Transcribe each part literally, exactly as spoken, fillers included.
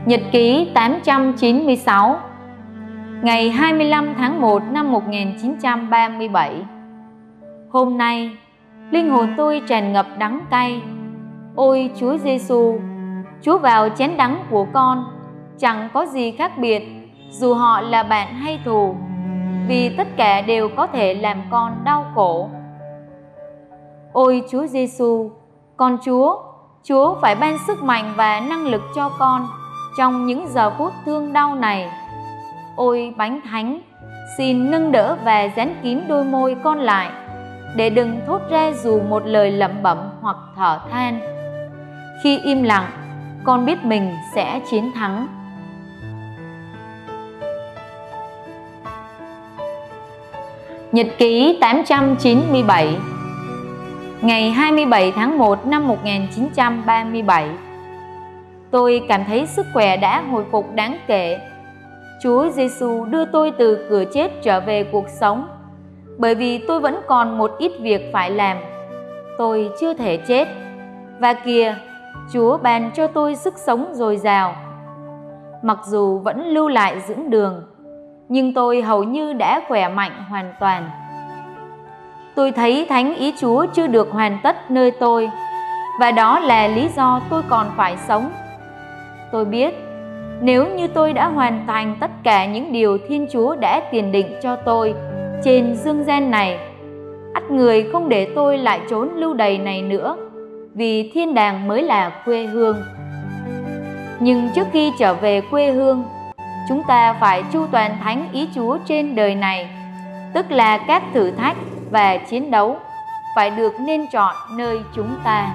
Nhật ký tám trăm chín mươi sáu, ngày hai mươi lăm tháng một năm một nghìn chín trăm ba mươi bảy. Hôm nay, linh hồn tôi tràn ngập đắng cay. Ôi Chúa Giêsu, Chúa vào chén đắng của con chẳng có gì khác biệt, dù họ là bạn hay thù, vì tất cả đều có thể làm con đau khổ. Ôi Chúa Giêsu, con Chúa, Chúa phải ban sức mạnh và năng lực cho con trong những giờ phút thương đau này. Ôi Bánh Thánh, xin nâng đỡ và dán kín đôi môi con lại, để đừng thốt ra dù một lời lẩm bẩm hoặc thở than. Khi im lặng, con biết mình sẽ chiến thắng. Nhật ký tám trăm chín mươi bảy, ngày hai mươi bảy tháng một năm một nghìn chín trăm ba mươi bảy. Tôi cảm thấy sức khỏe đã hồi phục đáng kể. Chúa Giêsu đưa tôi từ cửa chết trở về cuộc sống, bởi vì tôi vẫn còn một ít việc phải làm. Tôi chưa thể chết, và kìa, Chúa ban cho tôi sức sống dồi dào. Mặc dù vẫn lưu lại dưỡng đường, nhưng tôi hầu như đã khỏe mạnh hoàn toàn. Tôi thấy thánh ý Chúa chưa được hoàn tất nơi tôi, và đó là lý do tôi còn phải sống. Tôi biết, nếu như tôi đã hoàn thành tất cả những điều Thiên Chúa đã tiền định cho tôi trên dương gian này, ắt người không để tôi lại trốn lưu đày này nữa, vì thiên đàng mới là quê hương. Nhưng trước khi trở về quê hương, chúng ta phải chu toàn thánh ý Chúa trên đời này, tức là các thử thách và chiến đấu phải được nên chọn nơi chúng ta.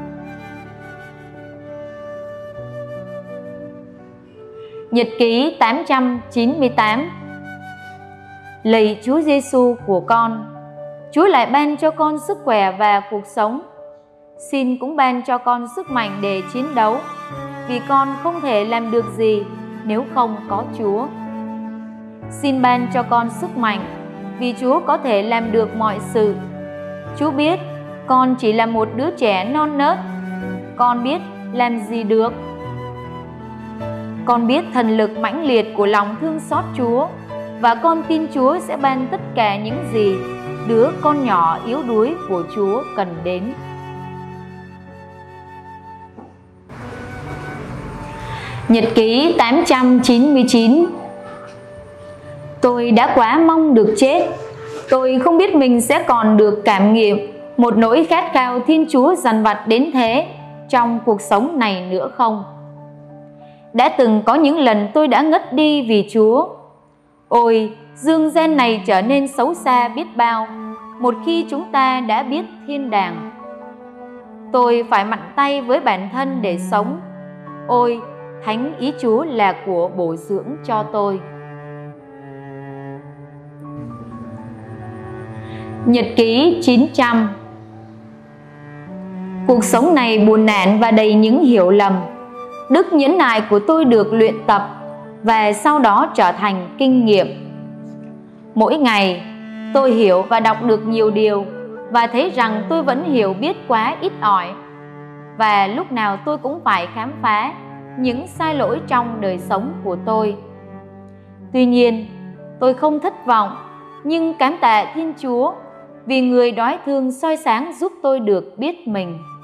Nhật ký tám trăm chín mươi tám. Lạy Chúa Giêsu của con, Chúa lại ban cho con sức khỏe và cuộc sống. Xin cũng ban cho con sức mạnh để chiến đấu, vì con không thể làm được gì nếu không có Chúa. Xin ban cho con sức mạnh, vì Chúa có thể làm được mọi sự. Chúa biết con chỉ là một đứa trẻ non nớt. Con biết làm gì được. Con biết thần lực mãnh liệt của lòng thương xót Chúa, và con tin Chúa sẽ ban tất cả những gì đứa con nhỏ yếu đuối của Chúa cần đến. Nhật ký tám trăm chín mươi chín. Tôi đã quá mong được chết. Tôi không biết mình sẽ còn được cảm nghiệm một nỗi khát khao Thiên Chúa dằn vặt đến thế trong cuộc sống này nữa không? Đã từng có những lần tôi đã ngất đi vì Chúa. Ôi, dương gian này trở nên xấu xa biết bao một khi chúng ta đã biết thiên đàng. Tôi phải mạnh tay với bản thân để sống. Ôi, thánh ý Chúa là của bổ dưỡng cho tôi. Nhật ký chín trăm. Cuộc sống này buồn nản và đầy những hiểu lầm. Đức nhẫn nại của tôi được luyện tập và sau đó trở thành kinh nghiệm. Mỗi ngày tôi hiểu và đọc được nhiều điều, và thấy rằng tôi vẫn hiểu biết quá ít ỏi, và lúc nào tôi cũng phải khám phá những sai lỗi trong đời sống của tôi. Tuy nhiên, tôi không thất vọng, nhưng cảm tạ Thiên Chúa vì người đói thương soi sáng giúp tôi được biết mình.